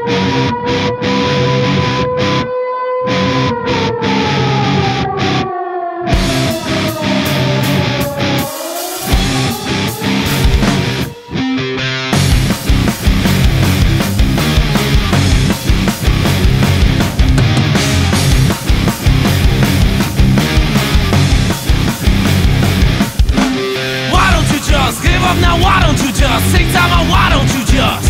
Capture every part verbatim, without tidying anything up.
Now why don't you just take time out? Why don't you just?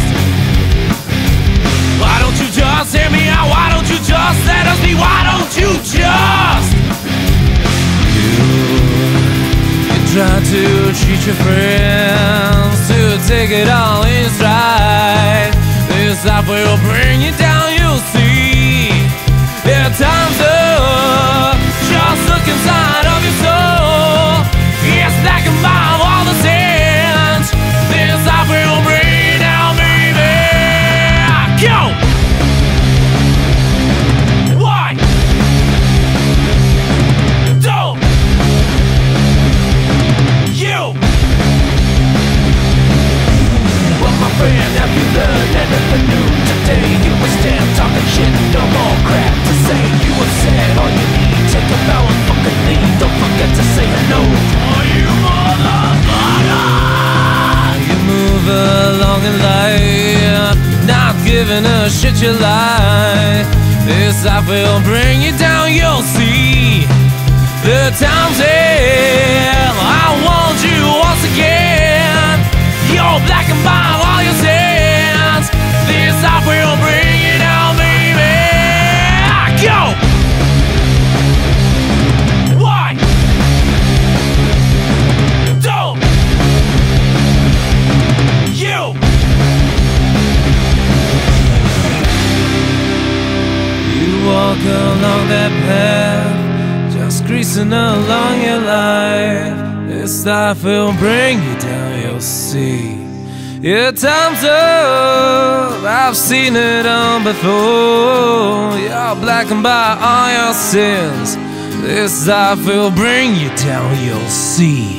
Why don't you just hear me out? Why don't you just let us be? Why don't you just? You, you try to treat your friends to take it all in stride. This life will bring you down, you'll see. There are times up, just look inside of your soul. Yes, black and white, all the same. This life will bring you down, baby. Go! Why? Don't you? Well, my friend, have you learned anything new today? You were still talking shit, no more crap to say. You have said all you need, take a bow and fucking leave. Don't forget to say hello. Oh, you motherfucker! Move along in life, not giving a shit you like. This life will bring you down, you'll see. The time's here, I want you once again. You're black and white, all your sins. This life will bring you down, baby. Go! Why? Don't you? You walk along that path, just creasing along your life. This life will bring you down, you'll see. Your time's up, I've seen it all before. You're blackened by all your sins. This life will bring you down, you'll see.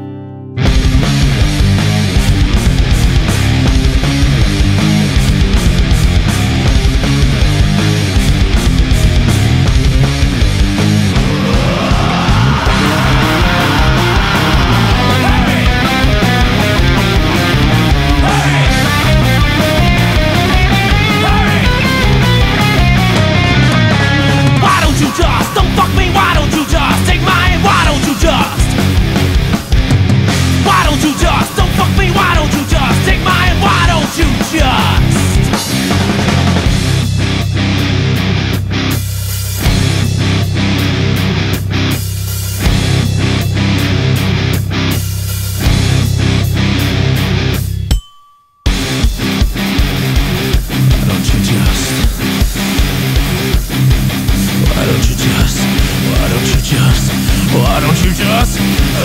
Why don't you just?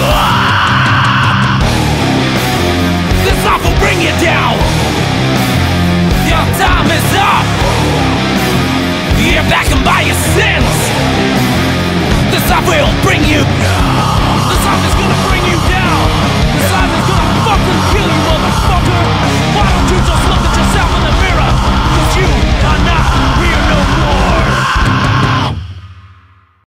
Ah! This life will bring you down. Your time is up. You're back and by your sins. This life will bring you